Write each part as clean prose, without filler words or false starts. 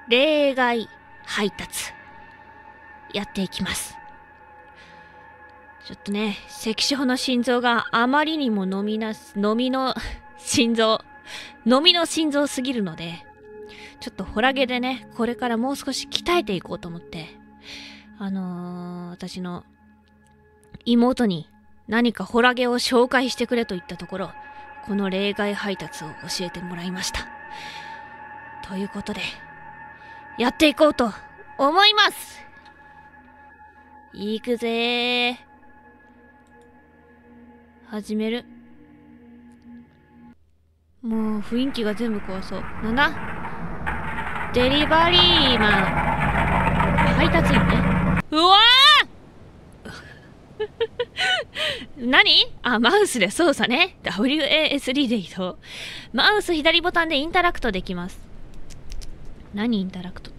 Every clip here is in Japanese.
例外配達やっていきます。ちょっとね、関所の心臓があまりにも飲みの心臓すぎるので、ちょっとホラゲでね、これからもう少し鍛えていこうと思って、私の妹に何かホラゲを紹介してくれと言ったところ、この例外配達を教えてもらいました。ということで、やっていこうと思います。行くぜー。始める。もう雰囲気が全部怖そう。なんだ？デリバリーマン。配達員ね。うわー何？マウスで操作ね。WASD で移動。マウス左ボタンでインタラクトできます。何インタラクトって。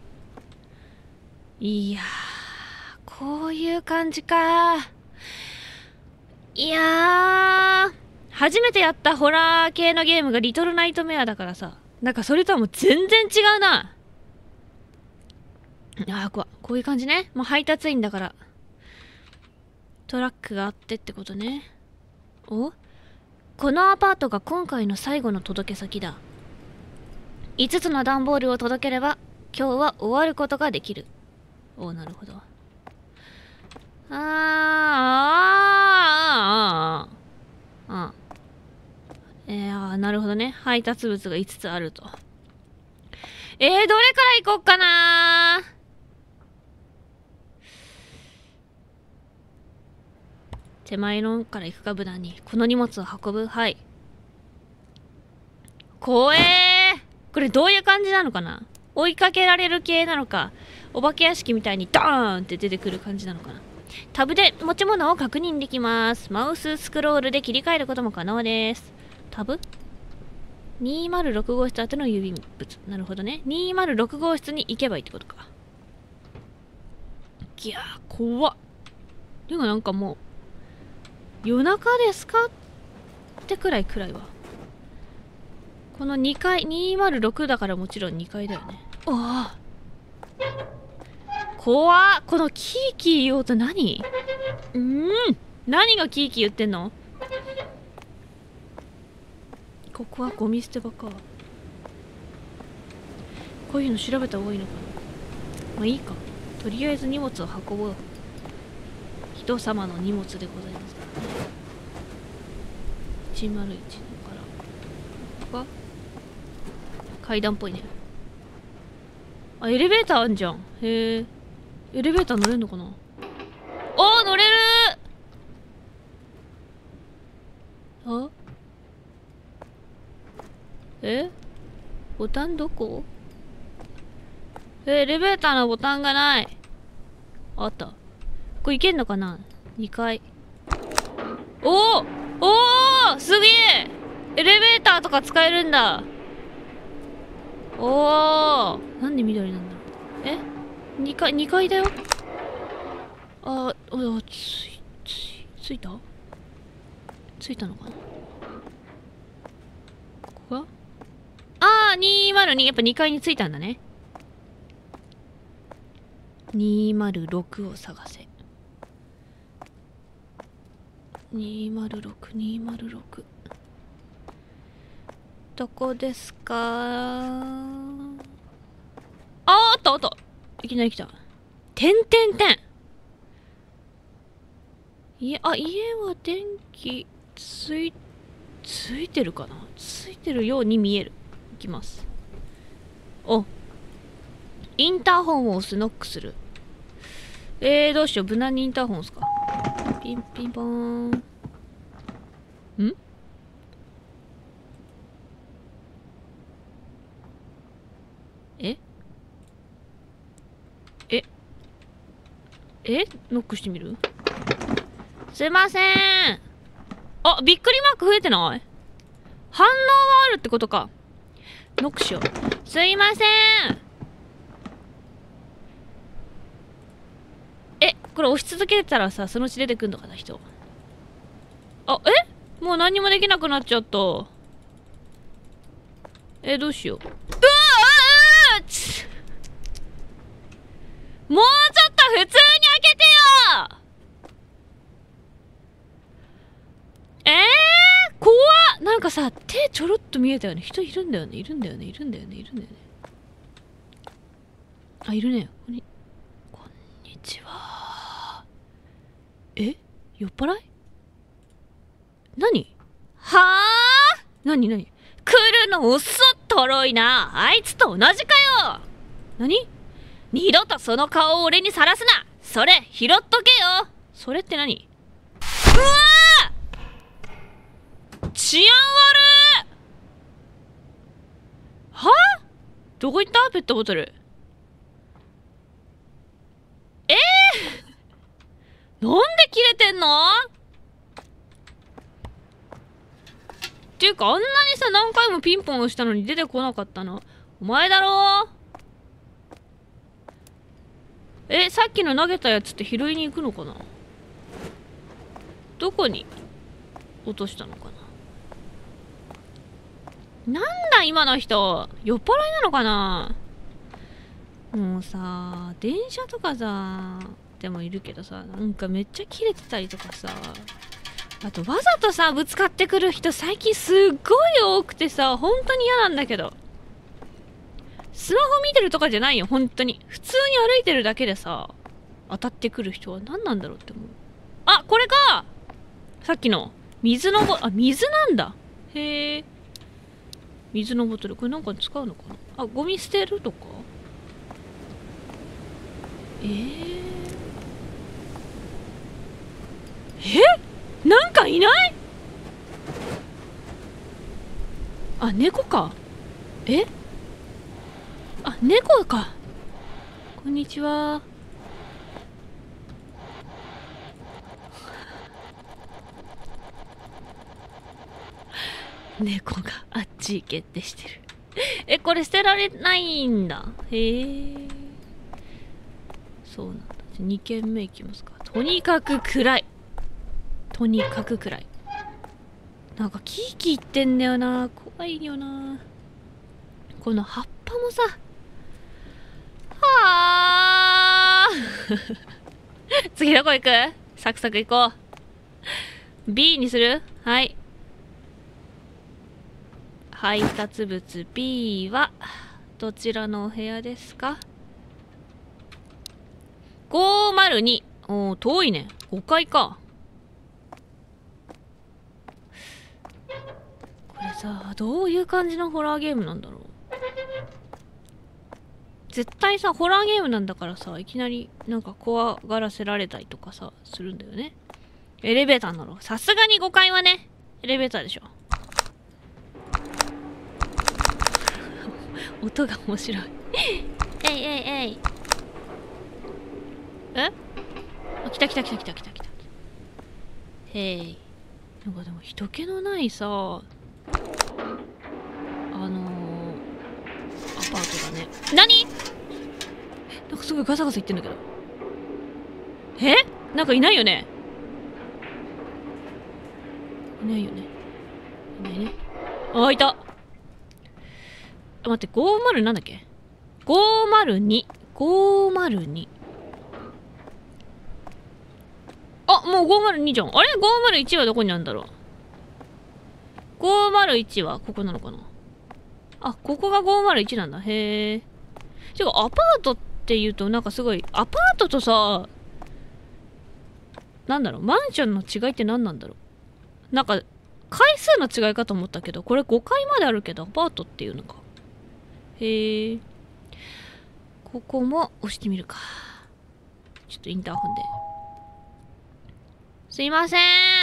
いやー、こういう感じか。いやー、初めてやったホラー系のゲームがリトルナイトメアだからさ、なんかそれとはもう全然違うな。こういう感じね。もう配達員だから。トラックがあってってことね。このアパートが今回の最後の届け先だ。5つの段ボールを届ければ、今日は終わることができる。なるほど。なるほどね。配達物が5つあると。どれから行こっかな。手前のから行くか、無難に。この荷物を運ぶ。はい。怖えー。これどういう感じなのかな。追いかけられる系なのか、お化け屋敷みたいにドーンって出てくる感じなのかな。タブで持ち物を確認できます。マウススクロールで切り替えることも可能です。タブ ?206 号室宛ての郵便物。なるほどね。206号室に行けばいいってことか。いやー、怖っ。でもなんかもう、夜中ですかってくらい暗いわ。この2階、206だからもちろん2階だよね。怖っ。このキーキー言おうと何？何がキーキー言ってんの？ここはゴミ捨て場か。こういうの調べた方がいいのかな。まあいいか。とりあえず荷物を運ぼう。人様の荷物でございますからね。101のから。ここは階段っぽいね。エレベーターあんじゃん。へえ。エレベーター乗れんのかな。乗れるー。ボタンどこ？エレベーターのボタンがない。あった。これいけんのかな？ 2 階。すげえ！エレベーターとか使えるんだ。なんで緑なんだ？2階だよ。ついたのかな。ここは202。やっぱ2階に着いたんだね。206を探せ。206。どこですか？あった。いきなり来た。家は電気ついてるかな。ついてるように見える。いきます。インターホンを押す。ノックする。どうしよう。無難にインターホン押すか。ピンピンポーン。ノックしてみる？すいません。びっくりマーク増えてない？反応はあるってことか。ノックしよう。すいません。これ押し続けたらさ、そのうち出てくんのかな、人。もう何もできなくなっちゃった。どうしよう。 さ、手ちょろっと見えたよね。人いるんだよね。あ、いるね。こんにちは。え、酔っ払い？何？はあ？何？来るの遅っとろいな。あいつと同じかよ。何？二度とその顔を俺にさらすな。それ拾っとけよ。それって何？うわー！治安悪ー！はあ？どこ行った？ペットボトル。なんで切れてんの？っていうか、あんなにさ、何回もピンポン押したのに出てこなかったのお前だろ？さっきの投げたやつって拾いに行くのかな？どこに落としたのかな？なんだ今の人、酔っ払いなのかな？もうさ、電車とかさ、でもいるけどさ、なんかめっちゃ切れてたりとかさ、あとわざとさ、ぶつかってくる人最近すっごい多くてさ、本当に嫌なんだけど。スマホ見てるとかじゃないよ、本当に。普通に歩いてるだけでさ、当たってくる人は何なんだろうって思う。あ、これか！さっきの。水なんだ。へえ。水のボトル。これなんか使うのかな？あ、ゴミ捨てるとか？なんかいない？あ、猫か。あ、猫か。こんにちは。猫があっち行けってしてる。これ捨てられないんだ。へえ。そうなんだ。2軒目行きますか。とにかく暗い。なんかキーキー言ってんだよな。怖いよな。この葉っぱもさ。はあ次どこ行く？サクサク行こう。B にする？はい。配達物 B はどちらのお部屋ですか？ 502。おー、遠いね。5階か。これさ、どういう感じのホラーゲームなんだろう。絶対さ、ホラーゲームなんだからさ、いきなりなんか怖がらせられたりとかさ、するんだよね。エレベーターなの。さすがに5階はね、エレベーターでしょ。音が面白い。えい。来た。へい。なんかでも人気のないさ、アパートだね。何？なんかすごいガサガサ言ってんだけど。なんかいないよね。いないね。あ、いた。待って、50なんだっけ？ 502。あ、もう502じゃん。あれ ?501 はどこにあるんだろう。501はここなのかな。あ、ここが501なんだ。へえ。てか、アパートって言うとなんかすごい、アパートとさ、なんだろう、マンションの違いって何なんだろう。なんか、回数の違いかと思ったけど、これ5階まであるけど、アパートっていうのか。へえ。ここも押してみるか。ちょっとインターホンで。すいません。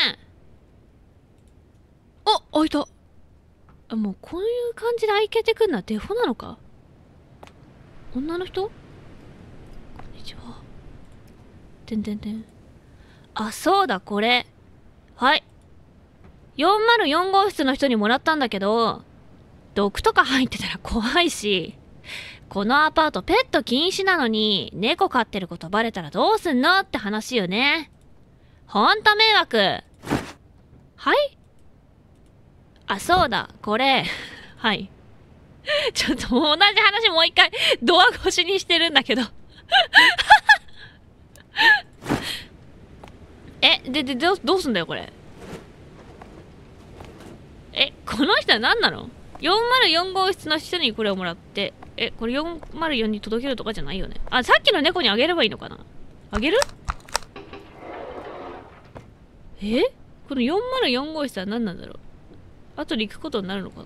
あ、開いた。もうこういう感じで開けてくんのはデフォなのか？女の人？こんにちは。あ、そうだ、これ。はい。404号室の人にもらったんだけど、毒とか入ってたら怖いし、このアパートペット禁止なのに、猫飼ってることバレたらどうすんのって話よね。ほんと迷惑。はい？あ、そうだ、これ。はい。ちょっと同じ話もう一回、ドア越しにしてるんだけど。どうすんだよ、これ。 この人は何なの？ 404 号室の人にこれをもらって、これ404に届けるとかじゃないよね。あ、さっきの猫にあげればいいのかな？あげる？この404号室は何なんだろう？後で行くことになるのか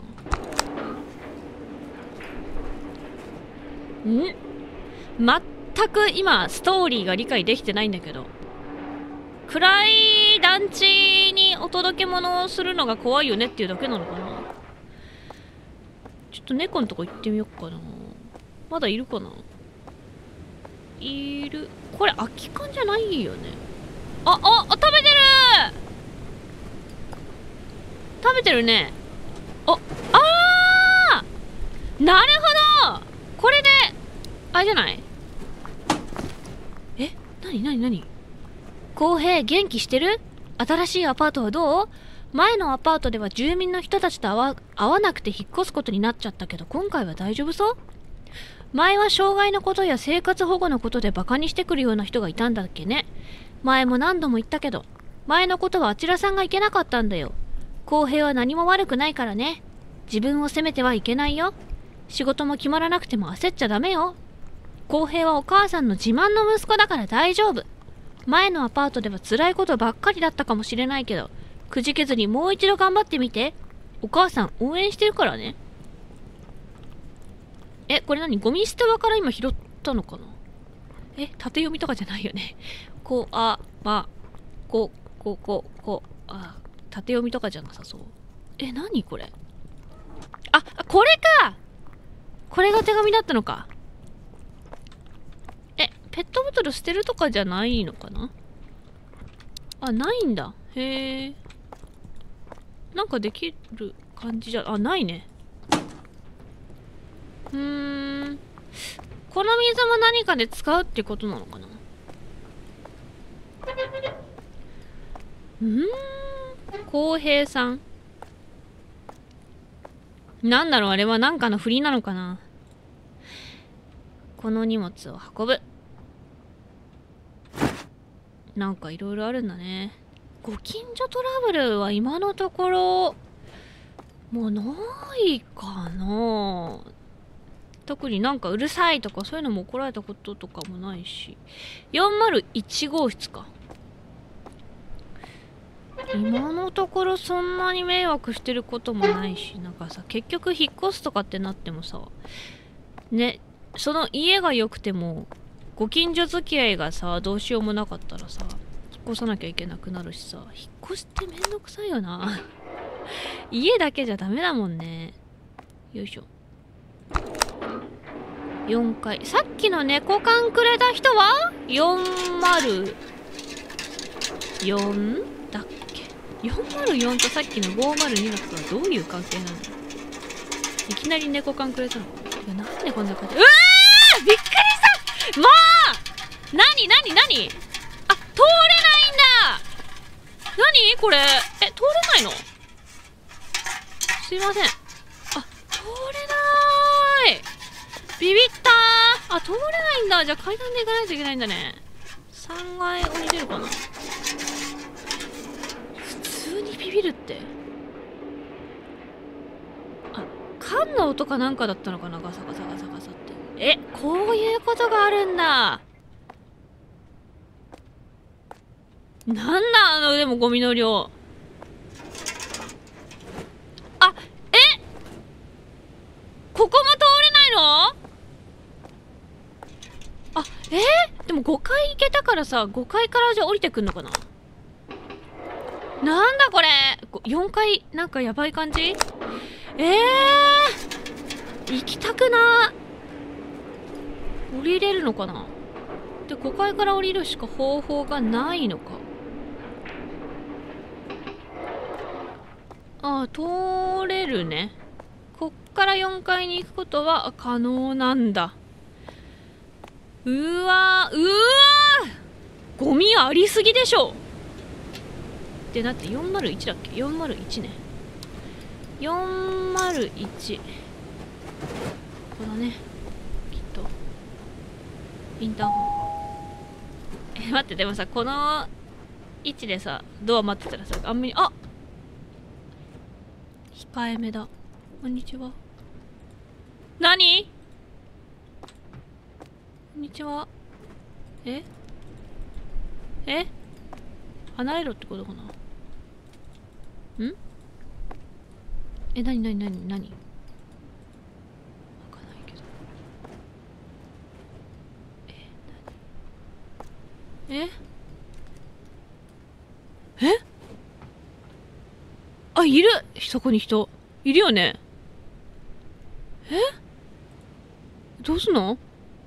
な？全く今、ストーリーが理解できてないんだけど。暗い団地にお届け物をするのが怖いよねっていうだけなのかな？ちょっと猫のとこ行ってみよっかな。まだいるかな？いる。これ空き缶じゃないよね。食べてる！食べてるね。なるほど！これで、あれじゃない？なに？公平、元気してる？新しいアパートはどう？前のアパートでは住民の人たちと会わなくて引っ越すことになっちゃったけど、今回は大丈夫そう？前は障害のことや生活保護のことでバカにしてくるような人がいたんだっけね。前も何度も言ったけど、前のことはあちらさんがいけなかったんだよ。公平は何も悪くないからね。自分を責めてはいけないよ。仕事も決まらなくても焦っちゃダメよ。公平はお母さんの自慢の息子だから大丈夫。前のアパートでは辛いことばっかりだったかもしれないけど、くじけずにもう一度頑張ってみて。お母さん応援してるからね。これ何？ゴミ捨て場から今拾ったのかな？縦読みとかじゃないよね。縦読みとかじゃなさそう。何これ？これか！これが手紙だったのか。ペットボトル捨てるとかじゃないのかな？ないんだ。へえ。なんかできる感じじゃ、ないね。この水も何かで使うってことなのかな？公平さん。なんだろう、あれはなんかの振りなのかな？この荷物を運ぶ。なんかいろいろあるんだね。ご近所トラブルは今のところ、もうないかな。特になんかうるさいとかそういうのも怒られたこととかもないし。401号室か。今のところそんなに迷惑してることもないし、なんかさ、結局引っ越すとかってなってもさ、ね、その家が良くても、ご近所付き合いがさ、どうしようもなかったらさ、引っ越さなきゃいけなくなるしさ、引っ越しってめんどくさいよな。家だけじゃダメだもんね。よいしょ。4階。さっきの猫缶くれた人は404だっけ？ 404 とさっきの502の人はどういう関係なの？いきなり猫缶くれたの？いや、なんでこんな感じ？びっくりした！まあ！なに通れないんだ！これ。通れないの？すいません。通れない！ビビったー！通れないんだ。じゃあ階段で行かないといけないんだね。3階降りれるかな？普通にビビるって。缶の音かなんかだったのかな？ガサガサガサガサって。こういうことがあるんだ。なんだでもゴミの量。ここも通れないの？でも5階行けたからさ、5階からじゃあ降りてくんのかな？なんだこれ！4階、なんかやばい感じ？行きたくなー。降りれるのかな？で、5階から降りるしか方法がないのか。通れるね。こっから4階に行くことは可能なんだ。ゴミありすぎでしょ。ってなって401だっけ？ 401 ね。401。ここだね。きっと。インターホン。待って、でもさ、この位置でさ、ドア待ってたらさ、あんまり、引控えめだ。こんにちは。何？こんにちは。え？離れろってことかな。なにわかんないけど。あ、いる！そこに人。いるよね。どうすんの？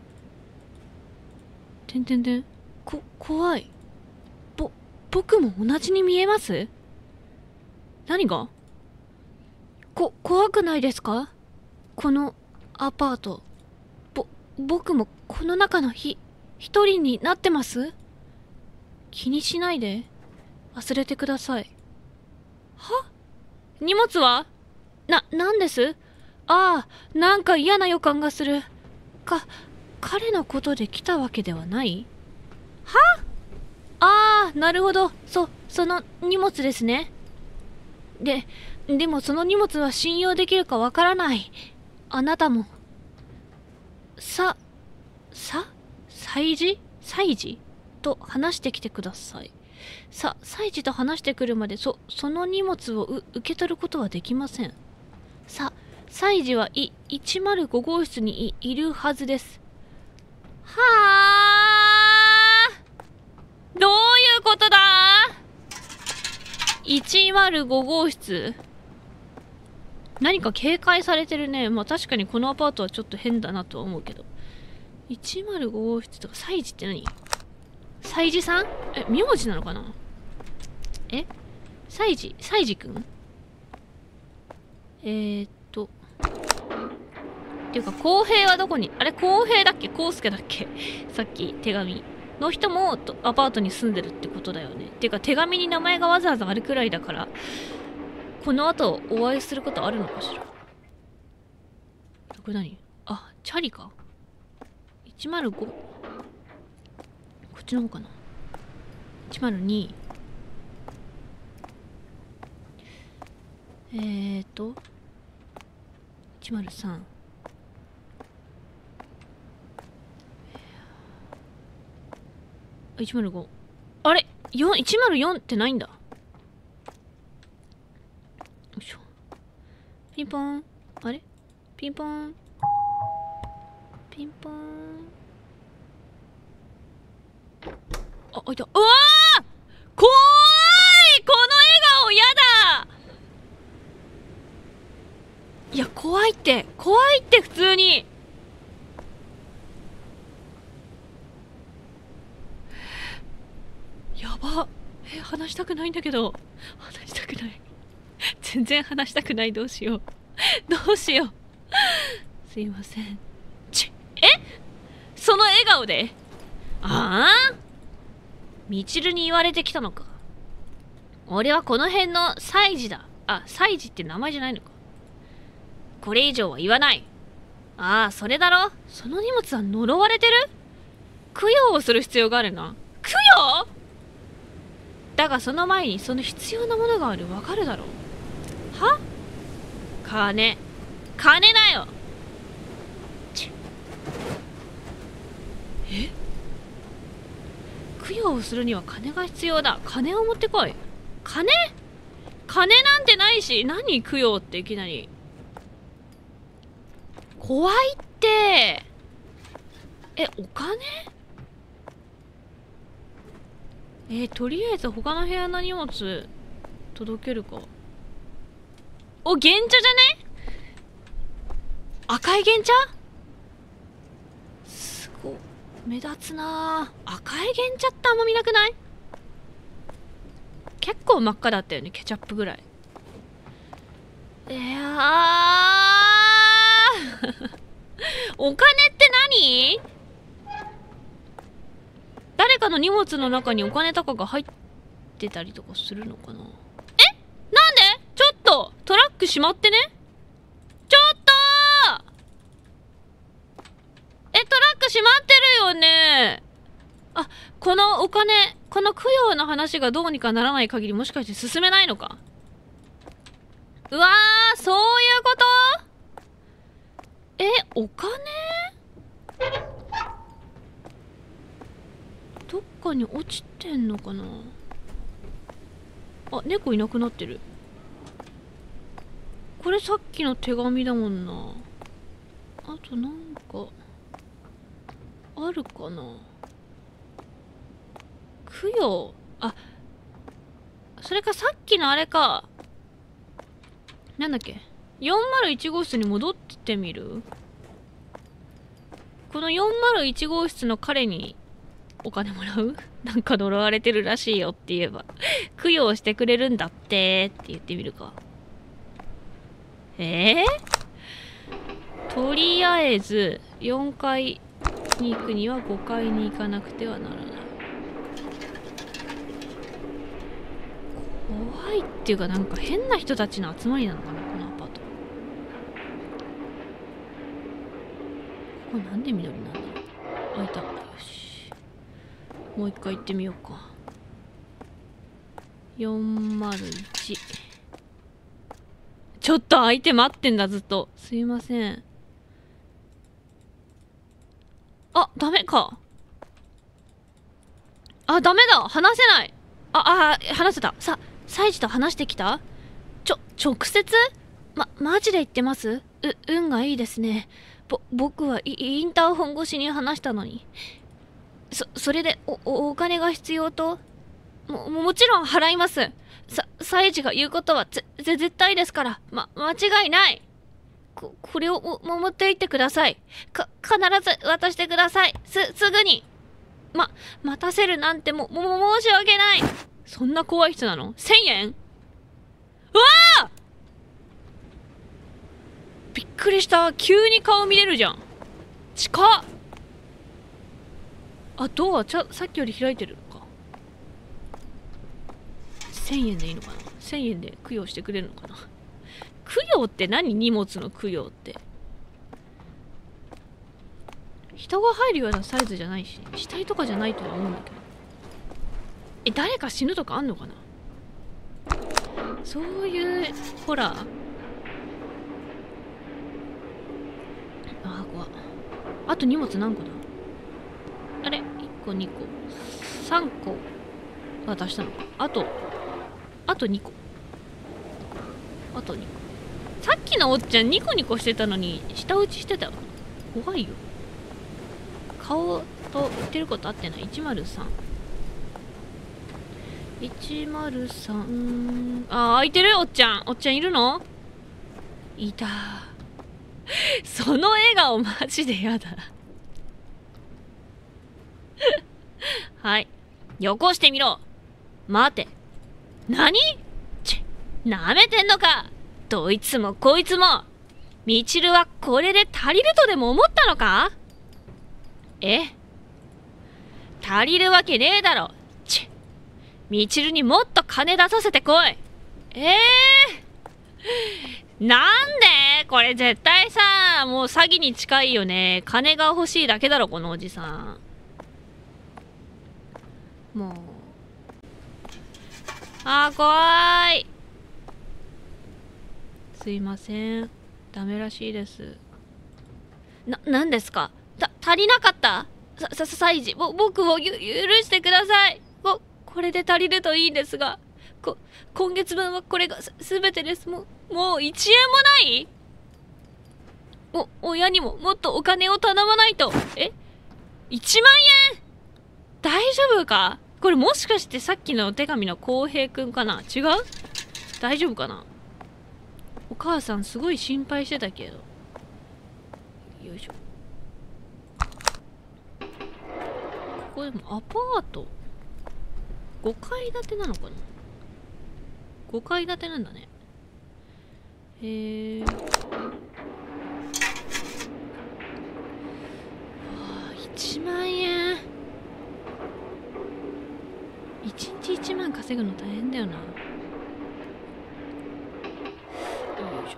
怖い。僕も同じに見えます？何が？怖くないですか？このアパート。僕もこの中の一人になってます？気にしないで。忘れてください。は？荷物は？なんです？ああ、なんか嫌な予感がする。彼のことで来たわけではない？は？ああ、なるほど。その荷物ですね。でもその荷物は信用できるかわからない。あなたも。祭事と話してきてください。祭事と話してくるまでその荷物を受け取ることはできません。祭事は105号室にいるはずです。はあ、どういうことだ？ 105 号室。何か警戒されてるね。まあ確かにこのアパートはちょっと変だなとは思うけど。105号室とか、祭事って何？祭事さん？名字なのかな？祭事くん？っていうか、公平はどこに？あれ、公平だっけ？公介だっけ？さっき手紙の人もアパートに住んでるってことだよね。っていうか、手紙に名前がわざわざあるくらいだから、この後お会いすることあるのかしら。これ何？あ、チャリか。105。こっちの方かな。102。103。105。あれ？ 104ってないんだ。よいしょ。ピンポン。あれ？ピンポン。ピンポン。あ、開いた。うわー！怖い！この笑顔やだ！いや、怖いって普通に。やば。話したくないんだけど。話したくない。全然話したくない。どうしよう。すいません。その笑顔で？ああ？みちるに言われてきたのか。俺はこの辺の祭事だ。祭事って名前じゃないのか。これ以上は言わない。ああ、それだろ。その荷物は呪われてる？供養をする必要があるな。供養？だがその前にその必要なものがある。わかるだろう。は？金だよ。供養をするには金が必要だ。金を持ってこい。金なんてないし。何供養っていきなり。怖いって。お金？とりあえず他の部屋の荷物届けるか。お、原茶じゃね？赤い原茶？すごい目立つなぁ。赤い原茶ってあんま見なくない？結構真っ赤だったよね、ケチャップぐらい。いやーお金って何？誰かの荷物の中にお金とかが入ってたりとかするのかな？なんで？ちょっとトラック閉まってね？ちょっとトラック閉まってるよね。このお金、この供養の話がどうにかならない限りもしかして進めないのか？うわー、 そういうこと？お金？どっかに落ちてんのかな。あ、猫いなくなってる。これさっきの手紙だもんな。あとなんかあるかな。供養。あ、それかさっきのあれか。なんだっけ。401号室に戻ってみる？この401号室の彼にお金もらう？なんか呪われてるらしいよって言えば供養してくれるんだってって言ってみるか。とりあえず4階に行くには5階に行かなくてはならない。怖いっていうか、なんか変な人たちの集まりなのかな、このアパート。これなんで緑なんだろう。開いた。よし、もう一回行ってみようか。401。ちょっと相手待ってんだ、ずっと。すいません。あ、ダメか。あ、ダメだ、話せない。話せた。サイジと話してきた？直接？マジで言ってます？運がいいですね。僕はインターホン越しに話したのに。それでお金が必要と？もちろん払います。サイジが言うことは絶対ですから。間違いない。これを持っていってください。必ず渡してください。すぐに。待たせるなんて申し訳ない。そんな怖い人なの？ 1000 円？うわあ！びっくりした。急に顔見れるじゃん。近っ。あ、ドアさっきより開いてるのか。1000円でいいのかな。1000円で供養してくれるのかな。供養って何？荷物の供養って。人が入るようなサイズじゃないし、死体とかじゃないとは思うんだけど。誰か死ぬとかあんのかな。そういうホラー。怖っ。あと荷物何個だ？あれ？ 1 個2個3個渡したのか。あと2個。あと2個。さっきのおっちゃんニコニコしてたのに舌打ちしてた。怖いよ。顔と言ってること合ってない。103。開いてる？おっちゃんいるの？いた。その笑顔マジでやだ。はい。よこしてみろ。待て。何？なめてんのか。どいつもこいつも。みちるはこれで足りるとでも思ったのか？足りるわけねえだろ。みちるにもっと金出させてこい。なんで？これ絶対さ、もう詐欺に近いよね。金が欲しいだけだろ、このおじさん。もう。怖い。すいません。ダメらしいです。なんですか？足りなかった？サイジ、僕を許してください。これで足りるといいんですが。今月分はこれがすべてです。もう1円もない？親にももっとお金を頼まないと。1万円？大丈夫か？これもしかしてさっきのお手紙の浩平くんかな？違う？大丈夫かな？お母さんすごい心配してたけど。よいしょ。ここでもアパート5階建てなのかな。5階建てなんだね。1万円。1日1万稼ぐの大変だよな。よいし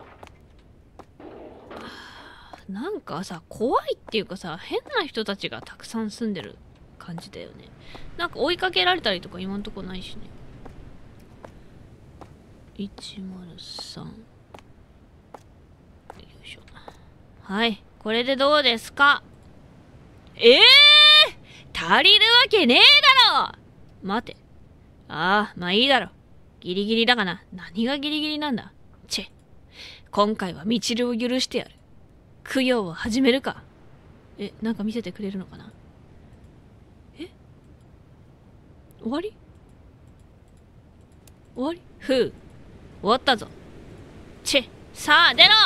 ょ。なんかさ、怖いっていうかさ、変な人たちがたくさん住んでる感じだよね。なんか追いかけられたりとか今んとこないしね。103。 はい、これでどうですか？足りるわけねえだろ！待て。ああ、まあいいだろ。ギリギリだがな。何がギリギリなんだ？チェ。今回はみちるを許してやる。供養を始めるか。なんか見せてくれるのかな？終わり？終わり？終わったぞ。チェ、さあ出ろ！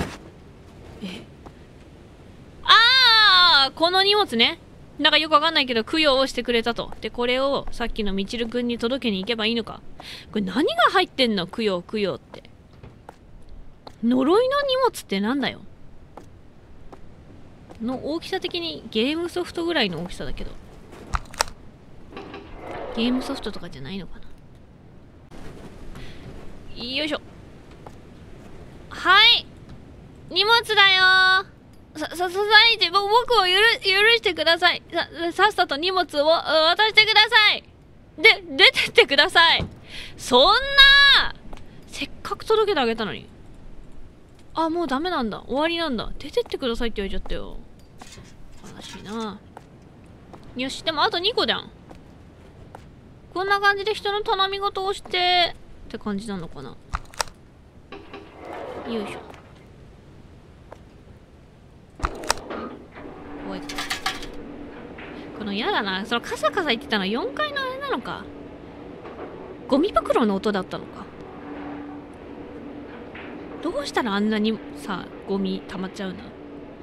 この荷物ね。なんかよくわかんないけど供養をしてくれたと。で、これをさっきのみちるくんに届けに行けばいいのか。これ何が入ってんの？供養って。呪いの荷物ってなんだよ。の大きさ的にゲームソフトぐらいの大きさだけど。ゲームソフトとかじゃないのかな。よいしょ。はい。荷物だよー。さいち、僕を許してください。さっさと荷物を渡してください。出てってください。そんなせっかく届けてあげたのに。あ、もうダメなんだ。終わりなんだ。出てってくださいって言われちゃったよ。悲しいな。よし、でもあと2個じゃん。こんな感じで人の頼み事をしてって感じなのかな。よいしょ。怖い。この嫌だな。そのカサカサ言ってたのは4階のあれなのか。ゴミ袋の音だったのか。どうしたらあんなにさ、ゴミ溜まっちゃうんだ。よ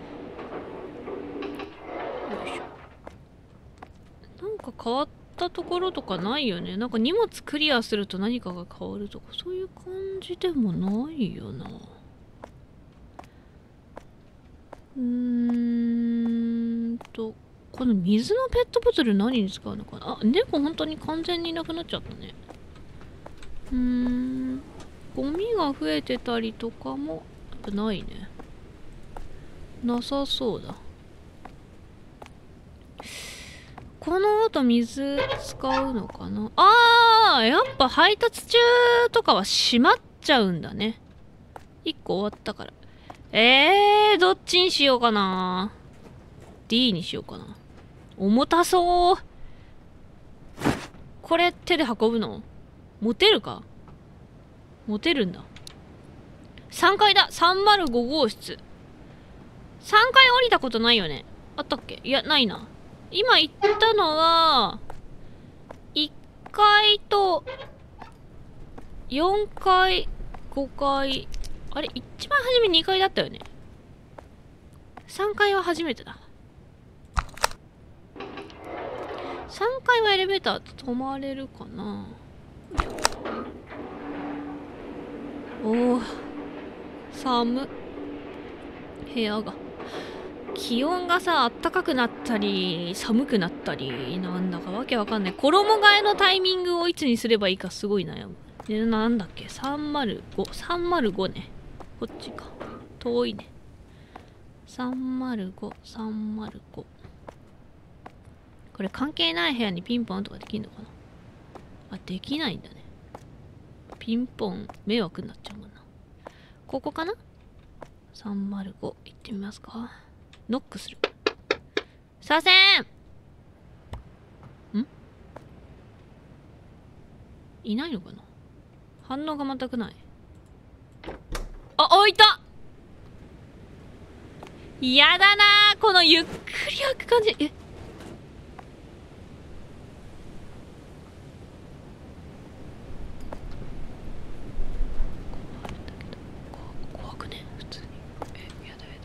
いしょ。なんか変わったところとかないよね。なんか荷物クリアすると何かが変わるとか、そういう感じでもないよな。この水のペットボトル何に使うのかな。あ、猫本当に完全にいなくなっちゃったね。ゴミが増えてたりとかもないね。なさそうだ。この後水使うのかな。やっぱ配達中とかは閉まっちゃうんだね。1個終わったから。どっちにしようかな。D にしようかな。重たそう。これ手で運ぶの？持てるか？持てるんだ。3階だ。305号室。3階降りたことないよね。あったっけ？いや、ないな。今行ったのは、1階と、4階、5階。あれ？一番初め2階だったよね。3階は初めてだ。3階はエレベーター止まれるかな。おお、寒。部屋が。気温がさ、暖かくなったり、寒くなったり、なんだかわけわかんない。衣替えのタイミングをいつにすればいいかすごい悩む。なんだっけ？ 305。305ね。こっちか。遠いね。305、305。これ関係ない部屋にピンポンとかできんのかな。あ、できないんだね。ピンポン、迷惑になっちゃうもんな。ここかな？ 305 行ってみますか。ノックする。すいません。いないのかな。反応が全くない。あ、いた。嫌だなー、このゆっくり開く感じ。怖くね、普通に。やだ。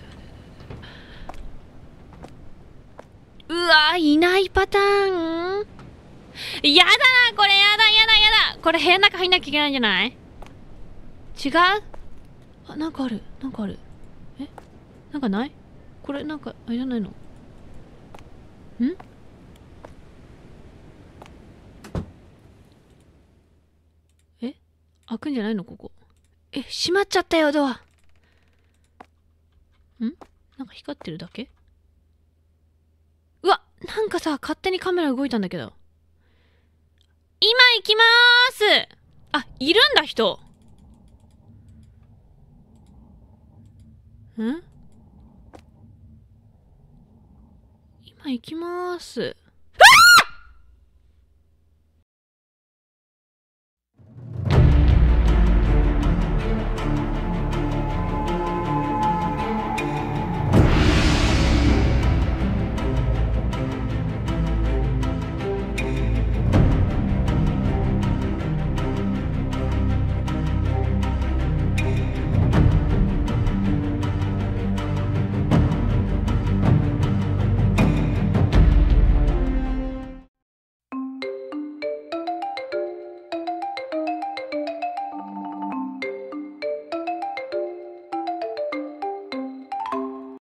うわー、いないパターン。やだな、これやだ。これ部屋の中入んなきゃいけないんじゃない？違う？あ、なんかある。なんかない？これなんか、あれじゃないの？開くんじゃないのここ。閉まっちゃったよ、ドア。なんか光ってるだけ？うわ、なんかさ、勝手にカメラ動いたんだけど。今行きまーす。あ、いるんだ、人。 今行きます。